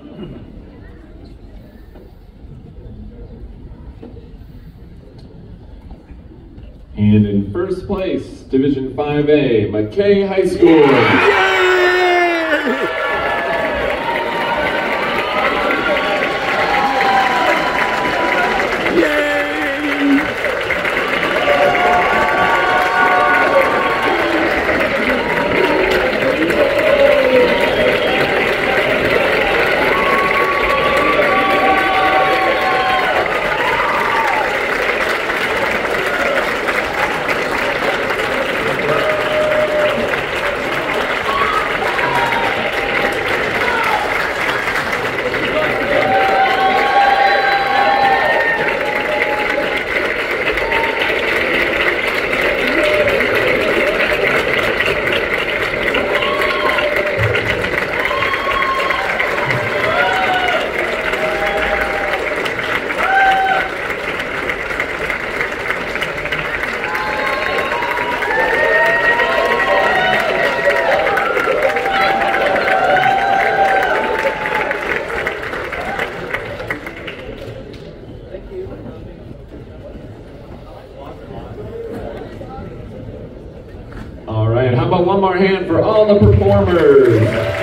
And in first place, Division 5A, McKay High School. All right, how about one more hand for all the performers?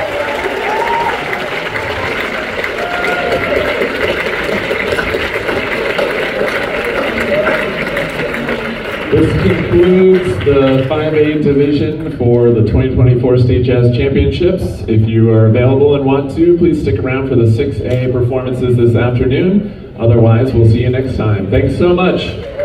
This concludes the 5A division for the 2024 State Jazz Championships. If you are available and want to, please stick around for the 6A performances this afternoon. Otherwise, we'll see you next time. Thanks so much.